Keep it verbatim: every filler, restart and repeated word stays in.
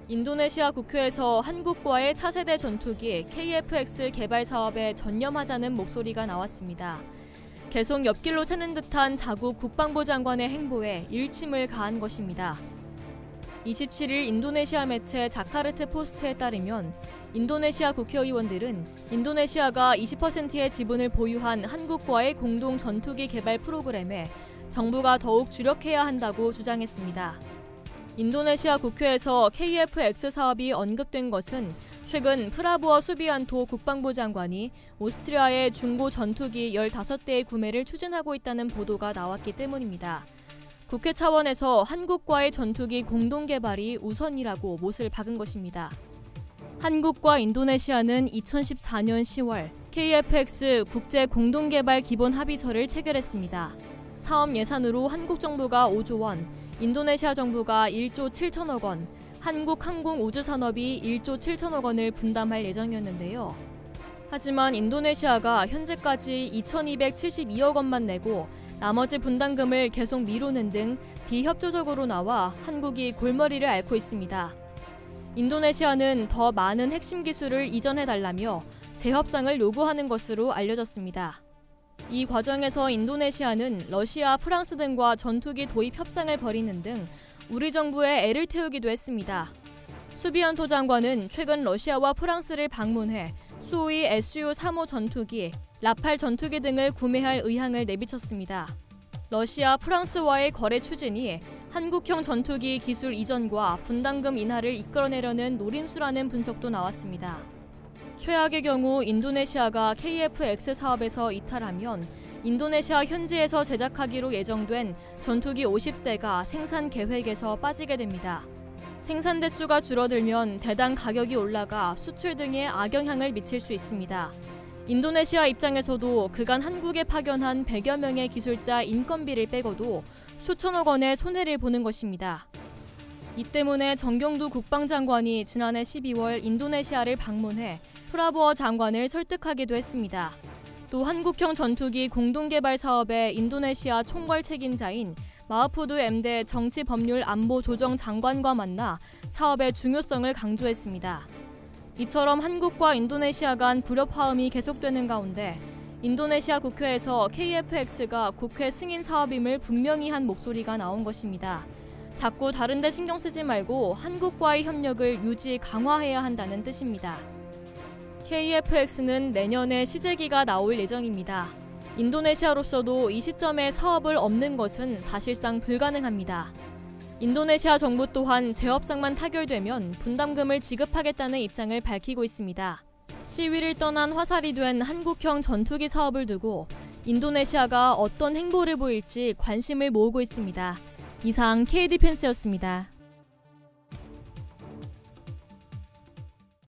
인도네시아 국회에서 한국과의 차세대 전투기 케이에프엑스 개발 사업에 전념하자는 목소리가 나왔습니다. 계속 옆길로 새는 듯한 자국 국방부 장관의 행보에 일침을 가한 것입니다. 이십칠 일 인도네시아 매체 자카르트 포스트에 따르면 인도네시아 국회의원들은 인도네시아가 이십 퍼센트의 지분을 보유한 한국과의 공동 전투기 개발 프로그램에 정부가 더욱 주력해야 한다고 주장했습니다. 인도네시아 국회에서 케이에프엑스 사업이 언급된 것은 최근 프라부어 수비안토 국방부 장관이 오스트리아의 중고 전투기 열다섯 대의 구매를 추진하고 있다는 보도가 나왔기 때문입니다. 국회 차원에서 한국과의 전투기 공동 개발이 우선이라고 못을 박은 것입니다. 한국과 인도네시아는 이천십사 년 시월 케이에프엑스 국제 공동 개발 기본 합의서를 체결했습니다. 사업 예산으로 한국 정부가 오조 원, 인도네시아 정부가 일조 칠천억 원, 한국항공우주산업이 일조 칠천억 원을 분담할 예정이었는데요. 하지만 인도네시아가 현재까지 이천이백칠십이억 원만 내고 나머지 분담금을 계속 미루는 등 비협조적으로 나와 한국이 골머리를 앓고 있습니다. 인도네시아는 더 많은 핵심 기술을 이전해달라며 재협상을 요구하는 것으로 알려졌습니다. 이 과정에서 인도네시아는 러시아, 프랑스 등과 전투기 도입 협상을 벌이는 등 우리 정부에 애를 태우기도 했습니다. 수비안토 장관은 최근 러시아와 프랑스를 방문해 수호이 에스유 삼호 전투기, 라팔 전투기 등을 구매할 의향을 내비쳤습니다. 러시아, 프랑스와의 거래 추진이 한국형 전투기 기술 이전과 분담금 인하를 이끌어내려는 노림수라는 분석도 나왔습니다. 최악의 경우 인도네시아가 케이에프엑스 사업에서 이탈하면 인도네시아 현지에서 제작하기로 예정된 전투기 오십 대가 생산 계획에서 빠지게 됩니다. 생산 대수가 줄어들면 대당 가격이 올라가 수출 등에 악영향을 미칠 수 있습니다. 인도네시아 입장에서도 그간 한국에 파견한 백여 명의 기술자 인건비를 빼고도 수천억 원의 손해를 보는 것입니다. 이 때문에 정경두 국방장관이 지난해 십이월 인도네시아를 방문해 프라부어 장관을 설득하기도 했습니다. 또 한국형 전투기 공동개발 사업의 인도네시아 총괄 책임자인 마흐푸드 엠데 정치법률안보조정장관과 만나 사업의 중요성을 강조했습니다. 이처럼 한국과 인도네시아 간 불협화음이 계속되는 가운데 인도네시아 국회에서 케이에프엑스가 국회 승인 사업임을 분명히 한 목소리가 나온 것입니다. 자꾸 다른 데 신경 쓰지 말고 한국과의 협력을 유지 강화해야 한다는 뜻입니다. 케이에프엑스는 내년에 시제기가 나올 예정입니다. 인도네시아로서도 이 시점에 사업을 없는 것은 사실상 불가능합니다. 인도네시아 정부 또한 재협상만 타결되면 분담금을 지급하겠다는 입장을 밝히고 있습니다. 시위를 떠난 화살이 된 한국형 전투기 사업을 두고 인도네시아가 어떤 행보를 보일지 관심을 모으고 있습니다. 이상 케이디펜스였습니다.